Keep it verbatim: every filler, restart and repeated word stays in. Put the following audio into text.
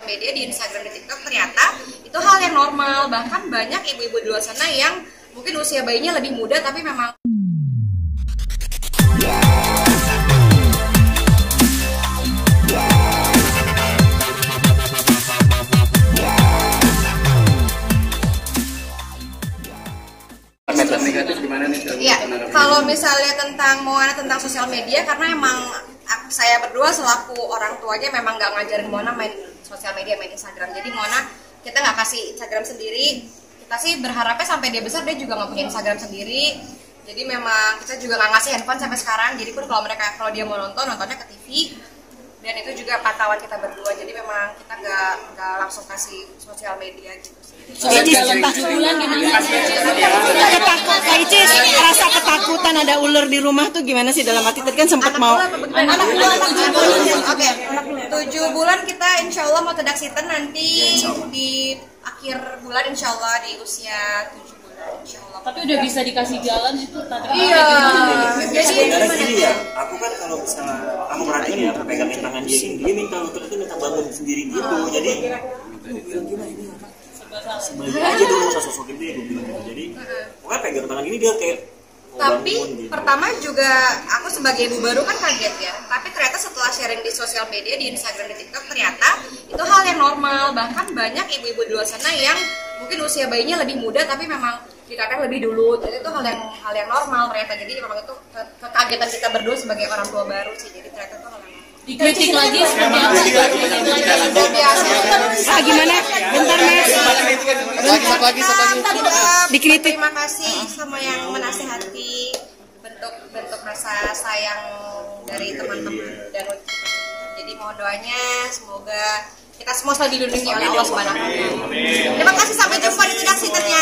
media, di Instagram, di TikTok, ternyata itu hal yang normal. Bahkan banyak ibu-ibu di luar sana yang mungkin usia bayinya lebih muda tapi memang negatif gimana nih? Iya, kalau misalnya tentang Moana tentang sosial media, karena emang saya berdua selaku orang tuanya memang nggak ngajarin Moana main sosial media, main Instagram. Jadi Moana kita nggak kasih Instagram sendiri. Kita sih berharapnya sampai dia besar dia juga nggak punya Instagram sendiri. Jadi memang kita juga nggak ngasih handphone sampai sekarang. Jadi pun kalau mereka kalau dia mau nonton nontonnya ke T V. Dan itu juga pantauan kita berdua. Jadi memang kita nggak nggak langsung kasih sosial media gitu. Soal dalam tujuh bulan gimana? Ketakut, Kak Icis, rasa ketakutan ada ular di rumah tuh gimana sih dalam hati? Tadi kan sempat mau. Anak bulan, tujuh bulan. Oke, tujuh bulan kita insya Allah mau tedaksitan nanti di akhir bulan insya Allah di usia tujuh bulan insya Allah. Tapi udah bisa dikasih jalan itu tadi. Iya. Jadi karena gini ya, aku kan kalau misalnya kamu perhatiin ya, aku pegangin tangan dia ini, dia minta untuk itu minta bangun sendiri gitu. Jadi gimana ini orang sebagai aja dulu masa sosokin dia gue bilang gitu. Jadi pokoknya pegang tangan ini dia kayak tapi gitu. Pertama juga aku sebagai ibu baru kan kaget ya. Tapi ternyata setelah sharing di sosial media, di Instagram, di TikTok, ternyata itu hal yang normal. Bahkan banyak ibu-ibu di luar sana yang mungkin usia bayinya lebih muda tapi memang dikatakan lebih dulu. Jadi itu hal yang hal yang normal ternyata. Jadi memang itu ke kekagetan kita berdua sebagai orang tua baru sih. Jadi ternyata itu hal yang normal. Dikritik lagi seperti apa? Ah gimana? Bentar Mas. Lagi satu lagi satu lagi. Dikritik. Terima kasih sama yang menasehati, bentuk bentuk rasa sayang dari teman-teman dan jadi mohon doanya semoga kita semua selalu dilindungi oleh Allah Subhanahu wa taala. Terima kasih, sampai jumpa di redaksi ternyata.